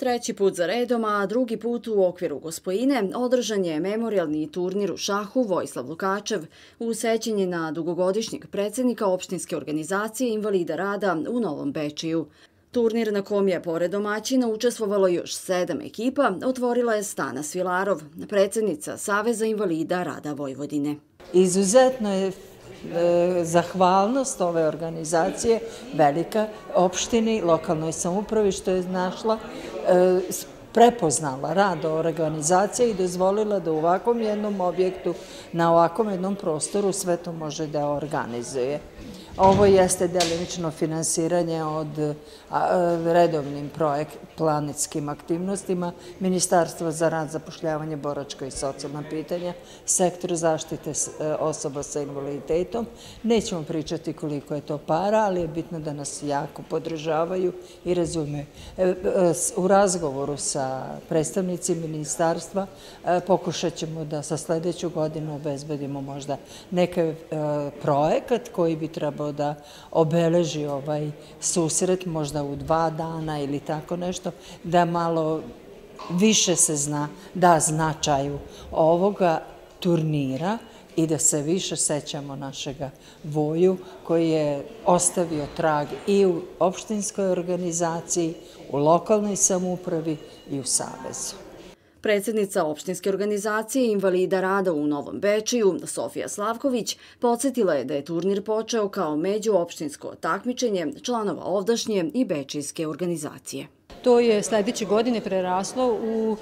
Treći put za redom, a drugi put u okviru Gospojine, održan je memorijalni turnir u šahu Vojislav Lukačev u sećanje na dugogodišnjeg predsjednika opštinske organizacije invalida rada u Novom Bečeju. Turnir na kom je pored domaćina učestvovalo još 7 ekipa otvorila je Stana Svilarov, predsjednica Saveza invalida rada Vojvodine. Izuzetno je zahvalnost ove organizacije velika opštini, lokalnoj samoupravi što je prepoznala rad organizacije i dozvolila da u ovakvom jednom objektu, na ovakvom jednom prostoru sve to može da organizuje. Ovo jeste delimično finansiranje od redovnim planetskim aktivnostima Ministarstva za rad, zapošljavanje, boračka i socijalna pitanja, sektor zaštite osoba sa invaliditetom. Nećemo pričati koliko je to para, ali je bitno da nas jako podržavaju i razumeju. U razgovoru sa predstavnicima ministarstva pokušat ćemo da sa sledeću godinu obezbedimo možda neki projekat koji bi trebao da obeleži ovaj susret možda u 2 dana ili tako nešto, da malo više se da značaju ovoga turnira i da se više sećamo našega Voju koji je ostavio trag i u opštinskoj organizaciji, u lokalnoj samoupravi i u Savezu. Predsjednica opštinske organizacije invalida rada u Novom Bečeju, Sofija Slavković, podsjetila je da je turnir počeo kao međuopštinsko takmičenje članova ovdašnje i bečejske organizacije. To je sledeće godine preraslo u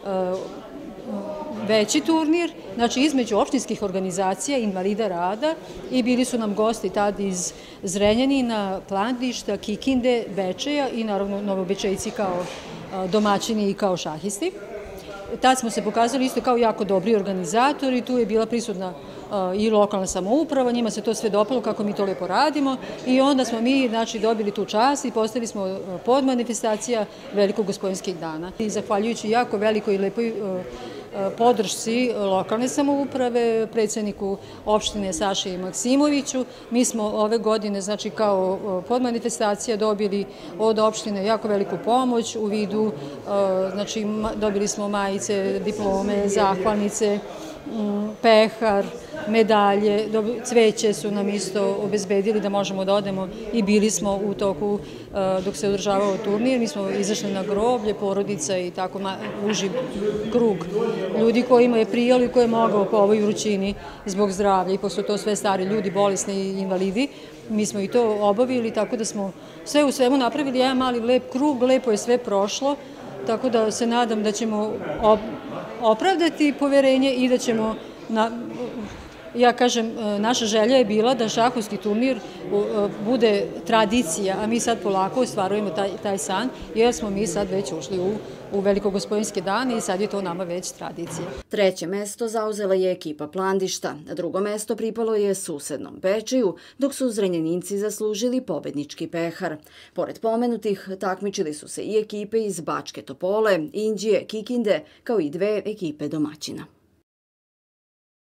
veći turnir, znači između opštinskih organizacija invalida rada i bili su nam gosti tad iz Zrenjanina, Plandišta, Kikinde, Bečeja i naravno Novobečejci kao domaćini i kao šahisti. Tad smo se pokazali isto kao jako dobri organizatori, tu je bila prisutna i lokalna samouprava, njima se to sve dopalo kako mi to lepo radimo i onda smo mi dobili tu čast i postali smo podmanifestacija Velikog Gospojinskih dana. I zahvaljujući jako velikoj i lepoj podršci lokalne samouprave, predsjedniku opštine Saši Maksimoviću, mi smo ove godine kao podmanifestacija dobili od opštine jako veliku pomoć u vidu, dobili smo majice, diplome, zahvalnice, pehar, medalje, cveće su nam isto obezbedili da možemo da odemo i bili smo u toku dok se održavao turnir. Mi smo izašli na groblje, porodica i tako uži krug ljudi kojima je prijalo i ko je mogao po ovoj vrućini zbog zdravlja i pošto to sve stari ljudi, bolesni i invalidi. Mi smo i to obavili, tako da smo sve u svemu napravili jedan mali lep krug, lepo je sve prošlo, tako da se nadam da ćemo opravdati poverenje i da ćemo, ja kažem, naša želja je bila da šahovski turnir bude tradicija, a mi sad polako ostvarujemo taj san, jer smo mi sad već ušli u Velikogospojinske dane i sad je to nama već tradicija. Treće mesto zauzela je ekipa Plandišta, a drugo mesto pripalo je susednom Bečeju, dok su Zrenjaninci zaslužili pobednički pehar. Pored pomenutih, takmičili su se i ekipe iz Bačke Topole, Inđije, Kikinde, kao i 2 ekipe domaćina.